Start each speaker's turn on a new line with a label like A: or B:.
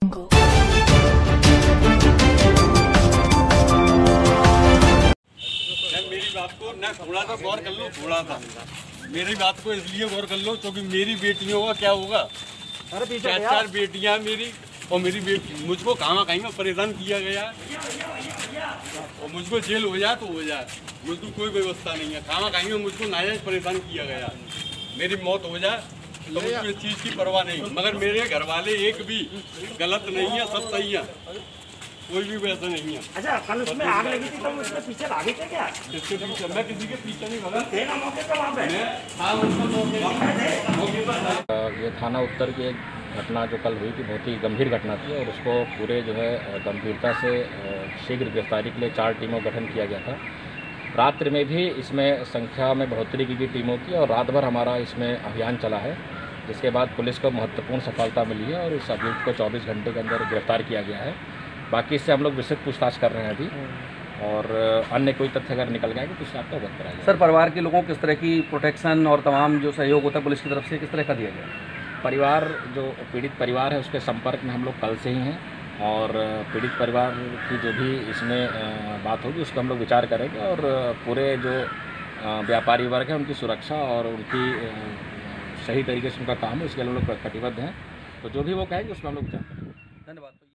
A: मेरी बात को ना थोड़ा सा गौर कर लो, थोड़ा सा मेरी बात को इसलिए गौर कर लो क्योंकि मेरी बेटियों का क्या होगा। अरे चार बेटियां मेरी और मेरी बेटी मुझको कहीं में परेशान किया गया और मुझको जेल हो जाए तो हो जाए, मुझको कोई व्यवस्था नहीं है। कहीं में मुझको नाजायज परेशान किया गया, मेरी मौत हो जाए तो मुझको इस चीज़ की परवाह नहीं। मगर मेरे घर वाले एक भी गलत नहीं है, सब सही है, कोई भी वैसा नहीं है।
B: अच्छा, कल उसमें आग लगी थी तो उसके पीछे भागे थे क्या?
A: इसके पीछे मैं किसी के पीछे नहीं भागा।
B: थे ना मौके पे वहाँ पे?
C: ये थाना उत्तर की एक घटना जो कल हुई थी बहुत ही गंभीर घटना थी और उसको पूरे जो है गंभीरता से शीघ्र गिरफ्तारी के लिए 4 टीमों का गठन किया गया था। रात्रि में भी इसमें संख्या में बढ़ोतरी की गई टीमों की और रात भर हमारा इसमें अभियान चला है, जिसके बाद पुलिस को महत्वपूर्ण सफलता मिली है और इस अभियुक्त को 24 घंटे के अंदर गिरफ्तार किया गया है। बाकी इससे हम लोग विस्तृत पूछताछ कर रहे हैं अभी और अन्य कोई तथ्य अगर निकल गया तो उससे आपको अवगत कराया।
D: सर, परिवार के लोगों को किस तरह की प्रोटेक्शन और तमाम जो सहयोग होता है पुलिस की तरफ से किस तरह का दिया गया?
C: परिवार जो पीड़ित परिवार है उसके संपर्क में हम लोग कल से ही हैं और पीड़ित परिवार की जो भी इसमें बात होगी उसको हम लोग विचार करेंगे और पूरे जो व्यापारी वर्ग है उनकी सुरक्षा और उनकी सही तरीके से उनका काम है उसके लिए हम लोग कटिबद्ध हैं। तो जो भी वो कहेंगे उसमें हम लोग विचार करेंगे।
D: धन्यवाद।